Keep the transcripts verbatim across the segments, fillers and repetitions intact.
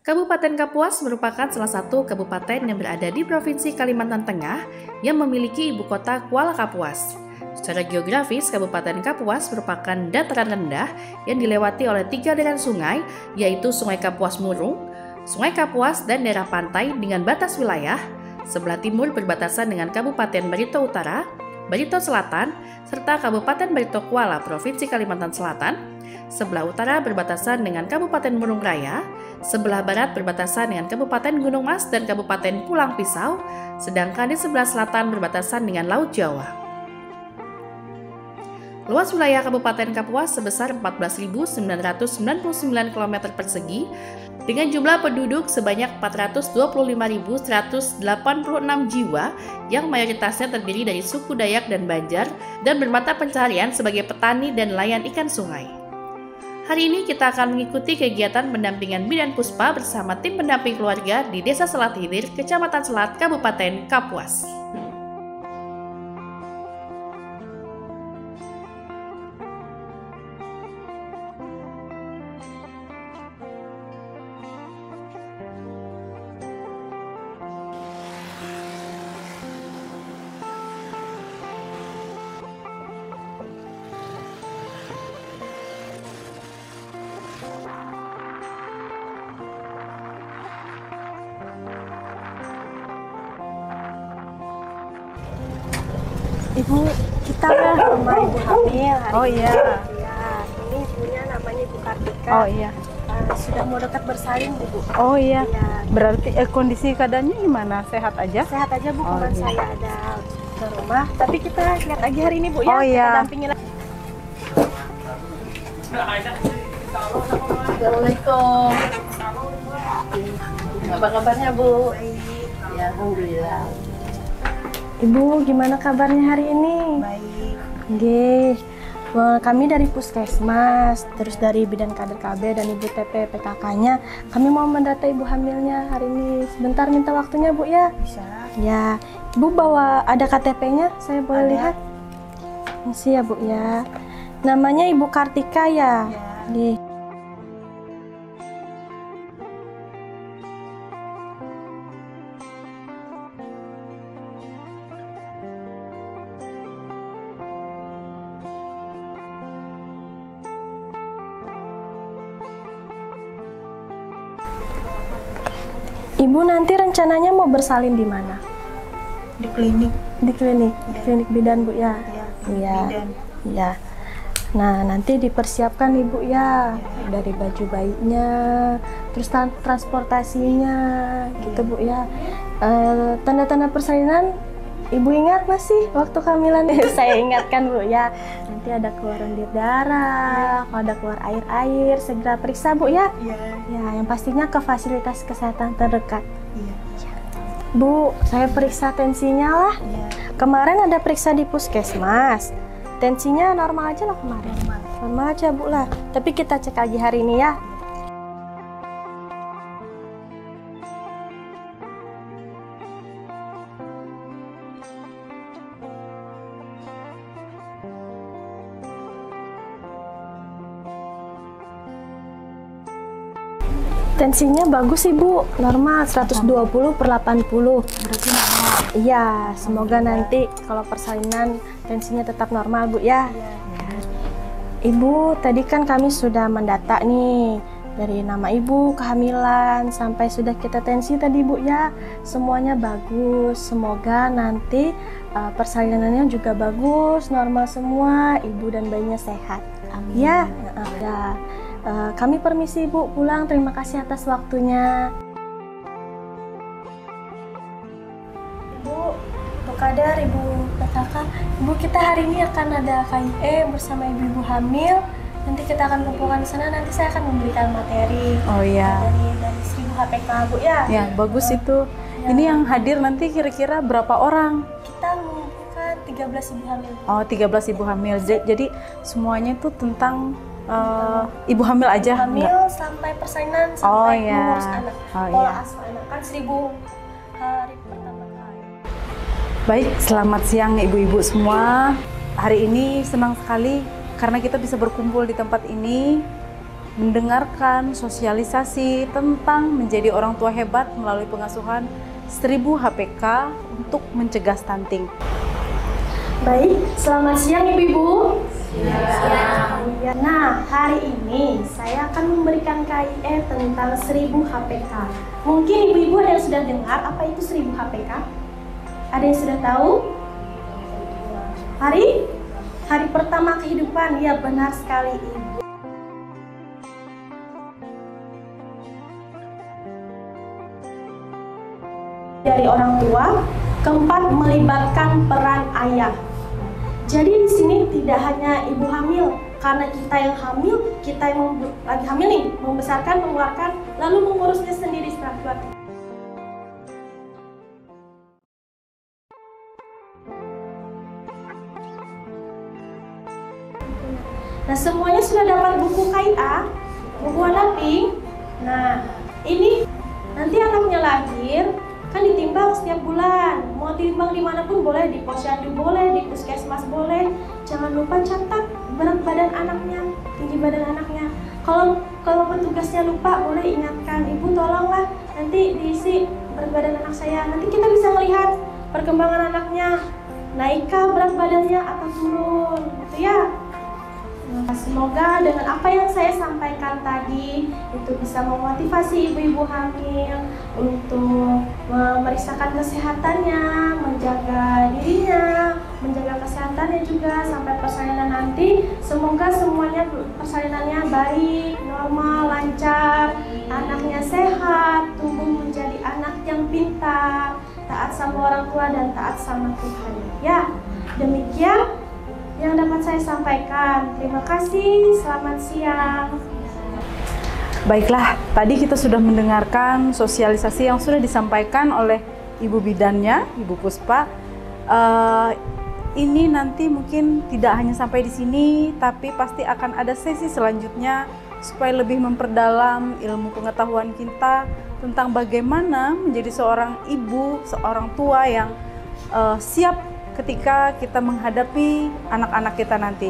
Kabupaten Kapuas merupakan salah satu kabupaten yang berada di Provinsi Kalimantan Tengah yang memiliki ibu kota Kuala Kapuas. Secara geografis, Kabupaten Kapuas merupakan dataran rendah yang dilewati oleh tiga aliran sungai, yaitu Sungai Kapuas Murung, Sungai Kapuas, dan daerah pantai dengan batas wilayah. Sebelah timur berbatasan dengan Kabupaten Barito Utara, Barito Selatan, serta Kabupaten Barito Kuala, Provinsi Kalimantan Selatan. Sebelah utara berbatasan dengan Kabupaten Murung Raya, sebelah barat berbatasan dengan Kabupaten Gunung Mas dan Kabupaten Pulang Pisau, sedangkan di sebelah selatan berbatasan dengan Laut Jawa. Luas wilayah Kabupaten Kapuas sebesar empat belas ribu sembilan ratus sembilan puluh sembilan kilometer persegi dengan jumlah penduduk sebanyak empat ratus dua puluh lima ribu seratus delapan puluh enam jiwa yang mayoritasnya terdiri dari suku Dayak dan Banjar dan bermata pencaharian sebagai petani dan nelayan ikan sungai. Hari ini kita akan mengikuti kegiatan pendampingan Bidan Puspa bersama tim pendamping keluarga di Desa Selat Hilir, Kecamatan Selat, Kabupaten Kapuas. Ibu, kita ke rumah Ibu hamil hari Oh ini. iya. Ya, ini ibunya namanya Ibu Kartika. Oh iya. Uh, sudah mau dekat bersalin, Bu. Oh iya. Ya, Berarti eh, kondisi keadaannya gimana? Sehat aja? sehat aja, Bu. Oh, Kemarin iya. saya ada ke rumah. Tapi kita lihat lagi hari ini, Bu, ya. Oh, iya. Kita dampingi lagi. Assalamualaikum. Apa kabarnya, Bu? Ya, alhamdulillah. Ibu, gimana kabarnya hari ini? Baik. Nggih. Well, kami dari Puskesmas, terus dari Bidan Kader K B dan Ibu T P P K K-nya, kami mau mendata Ibu hamilnya hari ini. Sebentar minta waktunya, Bu, ya? Bisa. Ya, Ibu bawa ada K T P-nya, saya boleh Ada. lihat? Masih ya, Bu, ya. Namanya Ibu Kartika ya? Ya. Nggih. Ibu nanti rencananya mau bersalin di mana? Di klinik. Di klinik, di klinik bidan, Bu, ya? Ya. Iya. Bidan. Iya. Nah, nanti dipersiapkan Ibu ya, dari baju bayinya, terus tran- transportasinya, gitu Bu ya. Eh, tanda-tanda persalinan Ibu ingat masih waktu kehamilan? Saya ingatkan Bu ya. Nanti ada keluaran dir darah, kalau ada keluar air-air, segera periksa Bu ya. Iya. Ya, yang pastinya ke fasilitas kesehatan terdekat. Iya. Bu, saya periksa tensinya lah. Iya. Kemarin ada periksa di Puskesmas. Tensinya normal aja lah kemarin. Normal. Normal aja, Bu lah. Tapi kita cek lagi hari ini ya. Tensinya bagus sih, Bu. Normal seratus dua puluh per delapan puluh. Berarti normal. Iya, semoga nanti kalau persalinan tensinya tetap normal, Bu ya. Iya. Ibu, tadi kan kami sudah mendata nih dari nama Ibu, kehamilan, sampai sudah kita tensi tadi Bu ya. Semuanya bagus, semoga nanti uh, persalinannya juga bagus, normal semua, Ibu dan bayinya sehat. Amin. Ya, uh, ya. Uh, kami permisi Bu, pulang, terima kasih atas waktunya. Ibu, Bu Kader, Ibu P K K, Ibu kita hari ini akan ada K I E bersama ibu-ibu hamil. Nanti kita akan kumpulkan di sana. Nanti saya akan memberikan materi Oh iya. dari dari seribu H P K Bu ya. Ya, bagus itu. Ya. Ini yang hadir nanti kira-kira berapa orang? Kita mengumpulkan tiga belas ibu hamil. Oh, tiga belas ibu hamil. J- Jadi semuanya itu tentang eh, ibu hamil aja? Hamil enggak? sampai persalinan Oh, sampai iya. mengurus anak. Oh, Pola iya. asuh anak kan seribu hari pertama kali. Baik, selamat siang ibu-ibu semua. Hari ini senang sekali karena kita bisa berkumpul di tempat ini. mendengarkan sosialisasi tentang menjadi orang tua hebat melalui pengasuhan seribu H P K untuk mencegah stunting. Baik, selamat siang Ibu-Ibu. Siang. Nah, hari ini saya akan memberikan K I E tentang seribu H P K. Mungkin Ibu-Ibu ada yang sudah dengar apa itu seribu H P K? Ada yang sudah tahu? Hari? Hari pertama kehidupan, ya benar sekali Ibu. Dari orang tua, keempat melibatkan peran ayah. Jadi di sini tidak hanya ibu hamil, karena kita yang hamil, kita yang lagi hamil nih, membesarkan, mengeluarkan, lalu mengurusnya sendiri setelah keluar. Nah, semuanya sudah dapat buku K I A, buku warna pink. Nah, ini nanti anaknya lahir, kan ditimbang setiap bulan. Mau timbang dimanapun boleh, di posyandu boleh, di puskesmas boleh. Jangan lupa catat berat badan anaknya, tinggi badan anaknya. Kalau kalau petugasnya lupa, boleh ingatkan, ibu tolonglah nanti diisi berat badan anak saya. Nanti kita bisa melihat perkembangan anaknya, naikkah berat badannya atau turun, gitu ya. Nah, semoga dengan apa yang saya sampaikan tadi itu bisa memotivasi ibu-ibu hamil untuk memeriksakan kesehatannya, menjaga dirinya, menjaga kesehatannya juga sampai persalinan nanti. Semoga semuanya persalinannya baik, normal, lancar, anaknya sehat, tumbuh menjadi anak yang pintar, taat sama orang tua dan taat sama Tuhan. Ya, demikian yang dapat saya sampaikan. Terima kasih, selamat siang. Baiklah, tadi kita sudah mendengarkan sosialisasi yang sudah disampaikan oleh Ibu Bidannya, Ibu Puspa. Uh, ini nanti mungkin tidak hanya sampai di sini, tapi pasti akan ada sesi selanjutnya supaya lebih memperdalam ilmu pengetahuan kita tentang bagaimana menjadi seorang ibu, seorang tua yang uh, siap ketika kita menghadapi anak-anak kita nanti.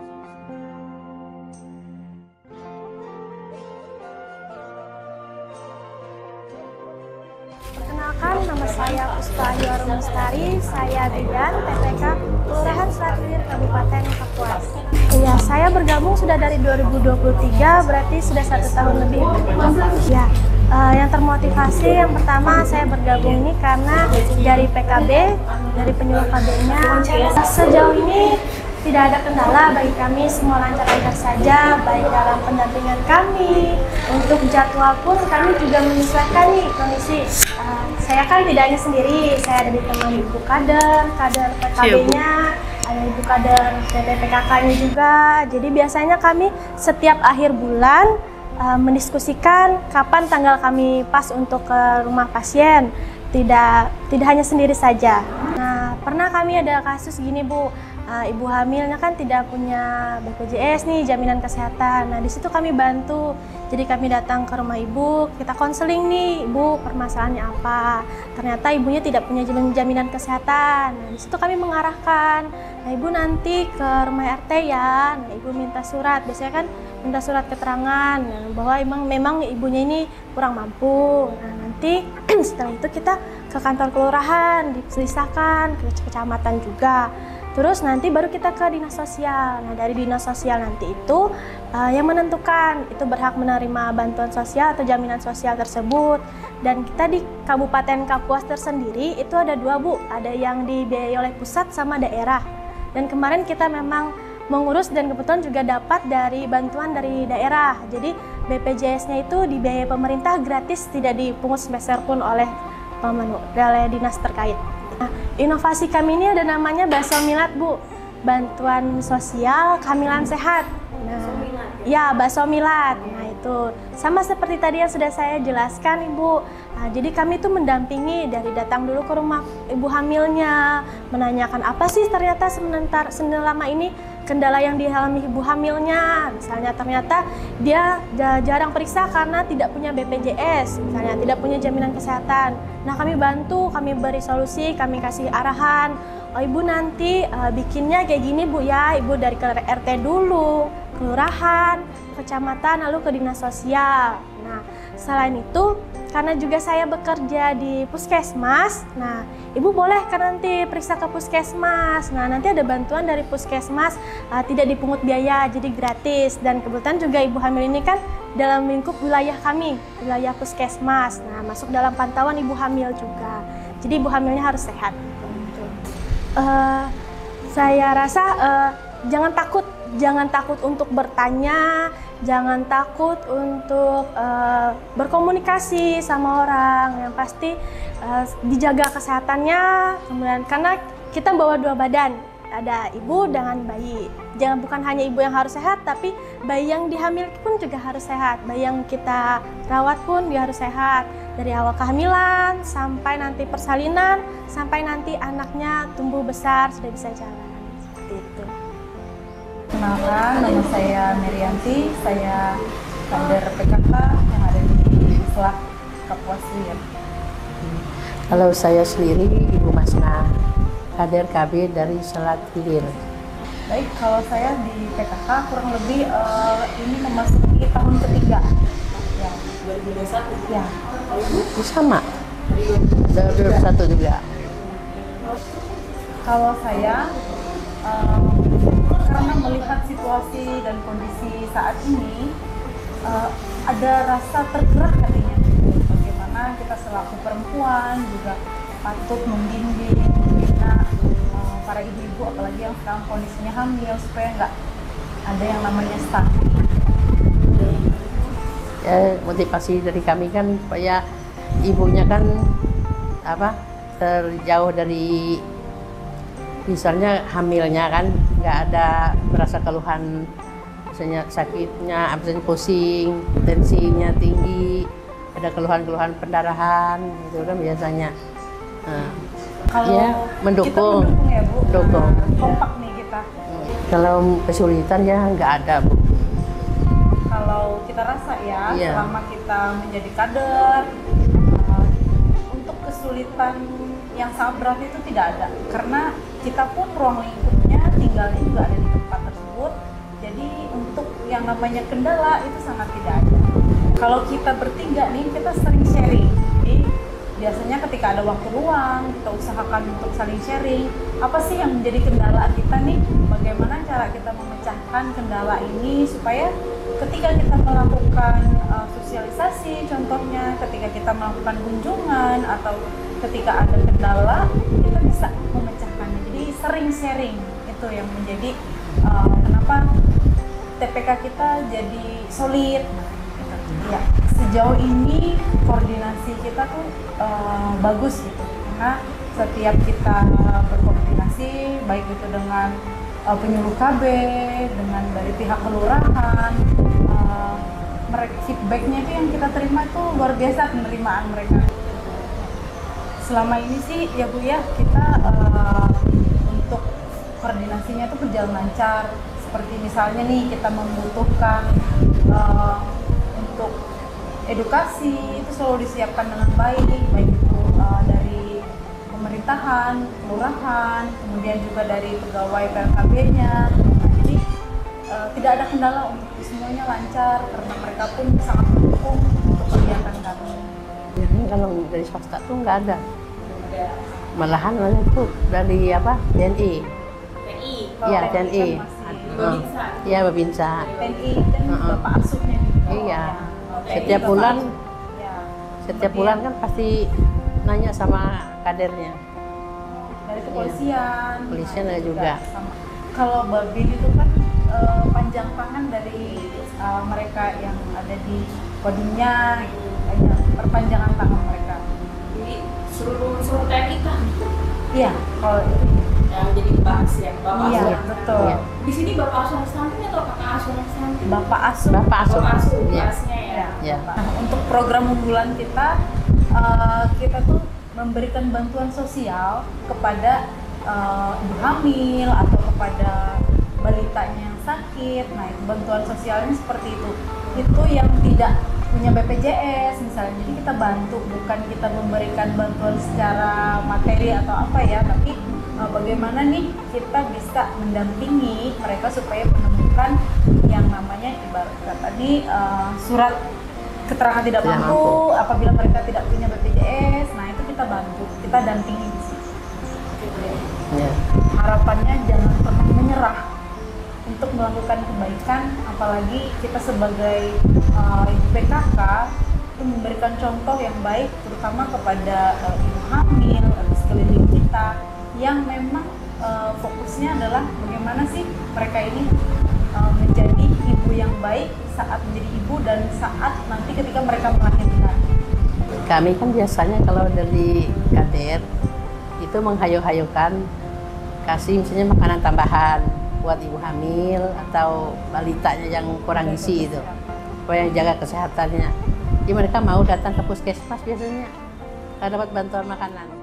Perkenalkan, nama saya Puspa Ayu Mustari, saya bidan P P K Kelurahan Selatlir, Kabupaten Kapuas. Ya, saya bergabung sudah dari dua ribu dua puluh tiga, berarti sudah satu tahun lebih. Ya, uh, yang termotivasi yang pertama saya bergabung ini karena dari P K B, dari penyuluh K B-nya. Sejauh ini tidak ada kendala bagi kami, semua lancar-lancar saja, baik dalam pendampingan kami. Untuk jadwal pun kami juga menyesuaikan nih kondisi. Uh, saya kan tidak hanya sendiri, saya ada ditemani ibu kader, kader P K B-nya, ada ibu kader P P P K K-nya juga. Jadi biasanya kami setiap akhir bulan uh, mendiskusikan kapan tanggal kami pas untuk ke rumah pasien. Tidak tidak hanya sendiri saja. Nah, pernah kami ada kasus gini Bu, uh, ibu hamilnya kan tidak punya B P J S nih, jaminan kesehatan. Nah, di situ kami bantu. Jadi kami datang ke rumah ibu, kita konseling nih, ibu permasalahannya apa. Ternyata ibunya tidak punya jaminan kesehatan. Nah, di situ kami mengarahkan. Nah, ibu nanti ke rumah R T ya. Nah, ibu minta surat. Biasanya kan minta surat keterangan nah, bahwa emang memang ibunya ini kurang mampu. Nah, nanti setelah itu kita ke kantor kelurahan, diperlisahkan ke kecamatan juga. Terus nanti baru kita ke dinas sosial. Nah, dari dinas sosial nanti itu uh, yang menentukan itu berhak menerima bantuan sosial atau jaminan sosial tersebut. Dan kita di Kabupaten Kapuas tersendiri itu ada dua Bu, ada yang dibiayai oleh pusat sama daerah. Dan kemarin kita memang mengurus dan kebetulan juga dapat dari bantuan dari daerah. Jadi B P J S-nya itu dibiayai pemerintah gratis, tidak dipungut sepeser pun oleh pemenu, oleh dinas terkait. Nah, inovasi kami ini ada namanya Basomilat Bu, bantuan sosial kehamilan sehat. Nah, ya Basomilat. Nah, itu sama seperti tadi yang sudah saya jelaskan Ibu. Nah, jadi kami itu mendampingi dari datang dulu ke rumah ibu hamilnya, menanyakan apa sih ternyata sebentar selama ini kendala yang dialami ibu hamilnya. Misalnya ternyata dia jarang periksa karena tidak punya B P J S, misalnya tidak punya jaminan kesehatan. Nah, kami bantu, kami beri solusi, kami kasih arahan. Oh, ibu nanti uh, bikinnya kayak gini Bu ya, ibu dari ke R T dulu, kelurahan, kecamatan, lalu ke dinas sosial. Nah, selain itu, karena juga saya bekerja di puskesmas, nah ibu boleh kan nanti periksa ke puskesmas. Nah, nanti ada bantuan dari puskesmas, uh, tidak dipungut biaya, jadi gratis. Dan kebetulan juga ibu hamil ini kan dalam lingkup wilayah kami, wilayah puskesmas. Nah, masuk dalam pantauan ibu hamil juga. Jadi ibu hamilnya harus sehat. Uh, saya rasa uh, jangan takut, jangan takut untuk bertanya, jangan takut untuk uh, berkomunikasi sama orang. Yang pasti uh, dijaga kesehatannya, kemudian karena kita bawa dua badan, ada ibu dengan bayi. Jangan bukan hanya ibu yang harus sehat, tapi bayi yang dihamil pun juga harus sehat. Bayi yang kita rawat pun dia harus sehat. Dari awal kehamilan sampai nanti persalinan, sampai nanti anaknya tumbuh besar sudah bisa jalan. Seperti itu. Kenalkan, nama saya Merianti, saya kader P K K yang ada di Selak Kapuas Riau. Kalau saya sendiri Ibu Masna, kader K B dari Selat Hilir. Baik, kalau saya di P K K kurang lebih uh, ini memasuki tahun ketiga. Ya, dua ribu dua puluh satu. Ya. Sama. dua ribu dua puluh satu juga. Kalau saya um, karena melihat situasi dan kondisi saat ini, uh, ada rasa tergerak hatinya. Bagaimana kita selaku perempuan juga patut membimbing, membina uh, para ibu-ibu, apalagi yang sekarang kondisinya hamil, supaya nggak ada yang namanya stunting. Ya, motivasi dari kami kan supaya ibunya kan apa terjauh dari misalnya hamilnya kan nggak ada merasa keluhan, misalnya sakitnya, misalnya pusing, tensinya tinggi, ada keluhan-keluhan pendarahan gitu kan biasanya. Nah, Kalau ya, mendukung, kita mendukung ya Bu, mendukung. Nah, kompak nih kita. Kalau kesulitan ya nggak ada Bu. Kalau kita rasa ya, Iya. selama kita menjadi kader, uh, untuk kesulitan yang sangat berat itu tidak ada. Karena kita pun ruang lingkupnya tinggalnya juga ada di tempat tersebut. Jadi untuk yang namanya kendala itu sangat tidak ada. Kalau kita bertiga nih, kita sering sharing. Jadi biasanya ketika ada waktu luang, kita usahakan untuk saling sharing. Apa sih yang menjadi kendala kita nih? Bagaimana cara kita memecahkan kendala ini supaya ketika kita melakukan uh, sosialisasi, contohnya ketika kita melakukan kunjungan atau ketika ada kendala, kita bisa memecahkannya. Jadi sering sharing itu yang menjadi uh, kenapa T P K kita jadi solid. Ya, sejauh ini koordinasi kita tuh uh, bagus gitu, karena setiap kita berkoordinasi, baik itu dengan uh, penyuluh K B, dengan dari pihak kelurahan, uh, mereka feedbacknya itu yang kita terima itu luar biasa penerimaan mereka. Selama ini sih ya Bu ya, kita uh, untuk koordinasinya itu berjalan lancar. Seperti misalnya nih kita membutuhkan uh, untuk edukasi itu selalu disiapkan dengan baik, baik itu uh, dari pemerintahan, kelurahan, kemudian juga dari pegawai P L K B-nya. Nah, jadi uh, tidak ada kendala, untuk semuanya lancar karena mereka pun sangat mendukung untuk kegiatan kami. Ya, kalau dari swasta tuh nggak ada. Malahan itu dari apa? T N I. Kalau Iya, T N I. Babinsa. Iya, Babinsa. T N I kan Uh-uh. Bapak Asupnya. Iya. T N I Setiap Bapak bulan, Asup. Ya. setiap Kemudian bulan kan pasti nanya sama kadernya. dari kepolisian. Kepolisian nah, ada juga. sama. Kalau Babin itu kan eh, panjang tangan dari eh, mereka yang ada di kodimnya, gitu. Banyak perpanjangan tangan mereka. Jadi seluruh seluruh T N I kan Iya, kalau itu. yang jadi bahas ya Bapak Iya, Asuh. betul. Iya. Di sini Bapak Asuh samping atau Kakak Asuh samping? Bapak Asup. Bapak Asuh. Bapak Asuh Iya. bahasnya ya. Ya. Ya. Nah, untuk program unggulan kita, eh, kita tuh memberikan bantuan sosial kepada eh, ibu hamil atau kepada balitanya yang sakit. Nah, itu bantuan sosialnya seperti itu. Itu yang tidak punya B P J S misalnya. Jadi kita bantu, bukan kita memberikan bantuan secara materi atau apa ya, tapi uh, bagaimana nih kita bisa mendampingi mereka supaya menemukan yang namanya ibarat kata nih uh, surat keterangan tidak Tidak mampu, mampu. apabila mereka tidak punya B P J S. Nah itu kita bantu, kita dampingi di sini. Ya. Harapannya jangan pernah menyerah untuk melakukan kebaikan, apalagi kita sebagai uh, ibu P K K itu memberikan contoh yang baik, terutama kepada uh, ibu hamil atau sekeliling kita yang memang uh, fokusnya adalah bagaimana sih mereka ini uh, menjadi ibu yang baik saat menjadi ibu dan saat nanti ketika mereka melahirkan. Kami kan biasanya kalau dari Kader itu menghayu-hayukan kasih misalnya makanan tambahan buat ibu hamil atau balitanya yang kurang gizi itu, supaya jaga kesehatannya. Jadi mereka mau datang ke puskesmas biasanya, kalau dapat bantuan makanan.